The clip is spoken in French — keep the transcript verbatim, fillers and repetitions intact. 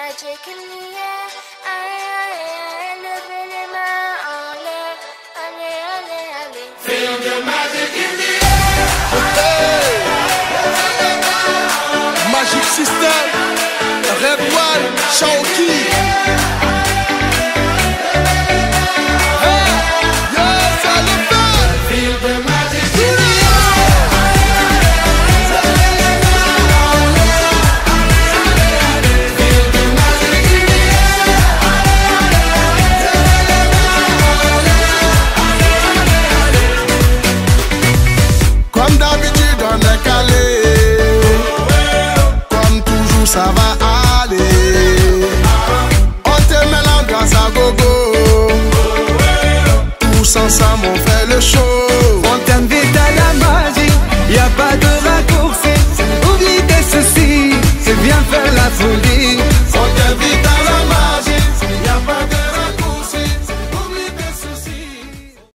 magic in the air. Aïe, aïe, aïe, levez les mains en l'air. Allez, allez, allez. Feel the magic in the air. Hey. Magic System, Red One, Chawki. Ça va aller. On te met l'ambiance à gogo. Tous ensemble on fait le show.